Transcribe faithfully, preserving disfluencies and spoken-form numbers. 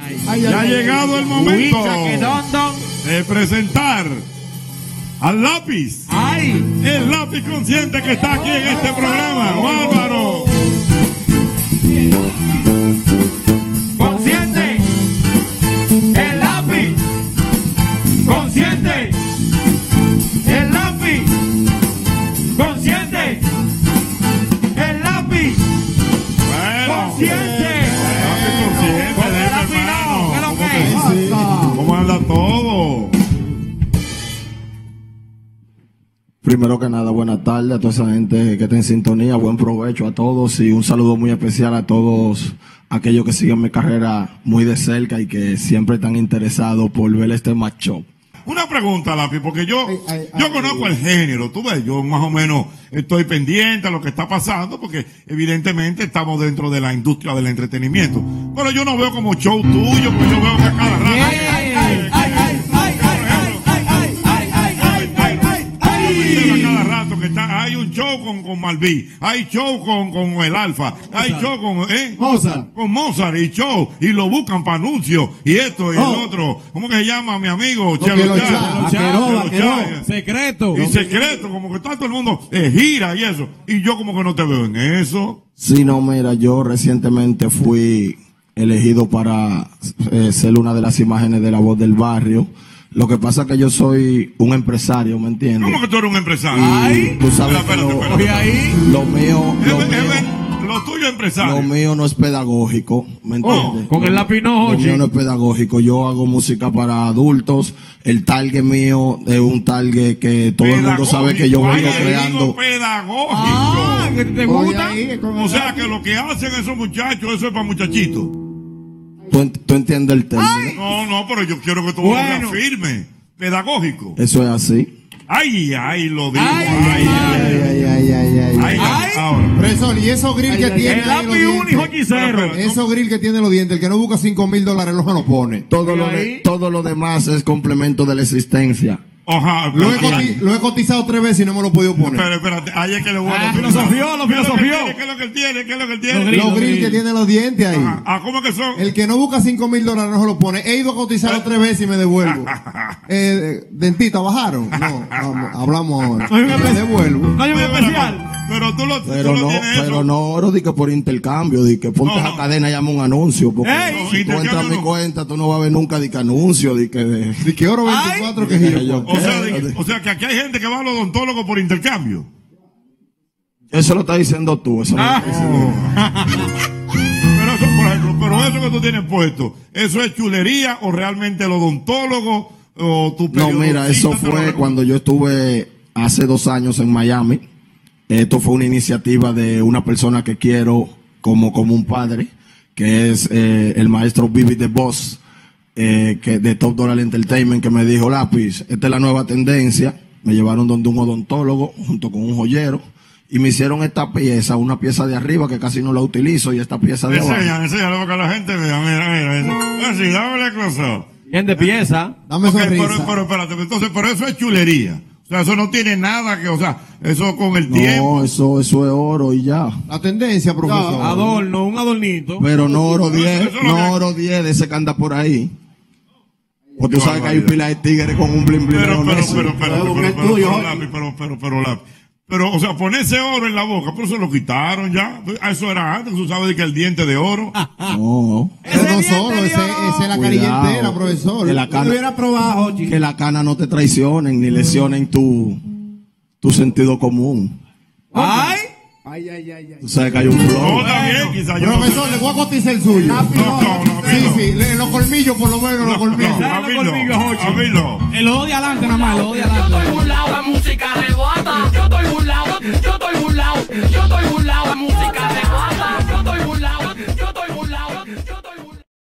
Ay, ya ha llegado el momento que de presentar al lápiz. Ay. El lápiz consciente que está aquí en este programa. ¡Bárbaro! Consciente. El lápiz. Consciente. El lápiz. Consciente. El lápiz. Bueno, Consciente. el lápiz consciente, Con el dime, lápiz no, hermano. ¿qué es lo ¿Cómo que que es? sí? ¿Cómo anda todo? Primero que nada, buenas tardes a toda esa gente que está en sintonía, buen provecho a todos y un saludo muy especial a todos aquellos que siguen mi carrera muy de cerca y que siempre están interesados por ver este matchup. Una pregunta, lápiz, porque yo, Ay, ay, yo ay, conozco ay. el género, tú ves, yo más o menos estoy pendiente a lo que está pasando, porque evidentemente estamos dentro de la industria del entretenimiento. Pero yo no veo como show tuyo, porque yo veo que a cada rato. Ay, ay, ay, ay, ay, ay, ay, ay, ay, ay, ay, ay, ay, ay. A cada rato que está, hay un show con, con Malví, hay show con, con el Alfa, hay show con, ¿eh? Mozart. Con Mozart y show, y lo buscan para anuncios, y esto y Oh. el otro. ¿Cómo que se llama mi amigo? Porque Chelo lo Chá. cha- Chelo vaqueró, Chá. vaqueró. Secreto. Y secreto, como que todo el mundo eh, gira y eso. Y yo como que no te veo en eso. Sí, no, mira, yo recientemente fui elegido para eh, ser una de las imágenes de La Voz del Barrio. Lo que pasa es que yo soy un empresario, ¿me entiendes? ¿Cómo que tú eres un empresario? Ay. Tú sabes Espérate, que lo, espérate, Oye ahí. lo mío, Es- lo es- mío, es- lo tuyo es empresario. lo mío no es pedagógico, ¿me entiendes? Con el lápiz no, Lo oye. mío no es pedagógico, yo hago música para adultos, el target mío es un target que todo el mundo sabe que yo Pedagógico. vengo Ay, digo creando. pedagógico. Ah, que te Oye, gusta. ahí, es con O el sea lápiz. que lo que hacen esos muchachos, eso es para muchachitos. ¿Tú, ent- tú entiendes el término? No, no, pero yo quiero que tú Bueno. lo firme. Pedagógico. Eso es así. Ay, ay, lo digo. Ay, Ay, ay, Ay, ay, ay, ay, ay. ay. Ay. Ahora. Profesor, y esos grill que tiene El ahí los lápiz único dientes, hechicero. esos grill que tiene los dientes, el que no busca cinco mil dólares no se los pone. Todo ¿Y lo, ahí? de- todo lo demás es complemento de la existencia. Ajá. Lo he, pero- coti- lo he cotizado tres veces y no me lo he podido poner. Espera, espérate, ahí es que le voy a Ah, decir. filosofió, lo ¿Qué es que filosofió. él tiene? ¿Qué es lo que él tiene? ¿Qué es lo que él tiene? Los grillos. Los grill que tienen los dientes ahí. Ajá. Ah, ¿cómo que son? El que no busca cinco mil dólares no se lo pone. He ido a cotizarlo tres veces y me devuelvo. Eh, eh, dentista, ¿bajaron? No, vamos, hablamos ahora. No hay un Me especial. devuelvo. No hay un Pero, especial. pero tú lo, Pero tú lo no, tienes pero eso. no oro di que por intercambio, di que ponte No, esa no. cadena y llama un anuncio, porque Ey. si No, tú intercambio entras a mi no. cuenta, tú no vas a ver nunca di que anuncio, di que de, ¿De qué oro veinticuatro que Ay. giro? Yo- O sea, ¿Qué? de- o sea, que aquí hay gente que va al odontólogo por intercambio. eso lo estás diciendo tú, eso no lo Ah. estoy diciendo yo. Pero eso, por ejemplo, pero eso que tú tienes puesto, ¿eso es chulería o realmente el odontólogo o tu No, mira, eso periodista te lo fue recomendó? cuando yo estuve hace dos años en Miami. Esto fue una iniciativa de una persona que quiero como, como un padre, que es eh, el maestro Vivi de Boss, eh, que de Top Dollar Entertainment, que me dijo, lápiz, esta es la nueva tendencia. Me llevaron donde un odontólogo junto con un joyero y me hicieron esta pieza, una pieza de arriba que casi no la utilizo y esta pieza de abajo. Enseñan, enseñan para que la gente vea, mira, mira, mira. Así, dámele close-up. Bien de pieza. Dame Ok, sonrisa. pero, pero espérate, entonces, pero eso es chulería. O sea, eso no tiene nada que, o sea, eso con el tiempo. No, eso, eso es oro y ya. La tendencia, profesor. Adorno, un adornito. Pero no oro diez, eso es lo que- no oro diez de ese que anda por ahí. Porque tú Qué sabes que hay barbaridad. pila de tigres con un blin blin. Pero, pero, negocio. pero, pero, pero, Busca pero, el pero, tuyo, pero, Jorge. lápiz, pero, pero, pero, lápiz. Pero, o sea, ponerse oro en la boca, pero eso lo quitaron ya. Eso era antes, tú sabes de que el diente de oro. No. Pero no Ese solo, diente ese, de oro. ese es la Cuidado. carilla entera, profesor. Que la cana- hubiera probado, Jochi. Que la cana no te traicionen ni lesionen tu, tu sentido común. Ay. Ay, ay, ay, ay. Tú sabes que hay un No, flow. también, quizás yo. Profesor, le voy a cotizar el suyo. No, no, no, Sí, no. sí, le- en los colmillos, por lo menos, en los colmillos. No, a mí no, a mí no. El ojo de adelante nada más, el ojo de adelante. Por un lado la música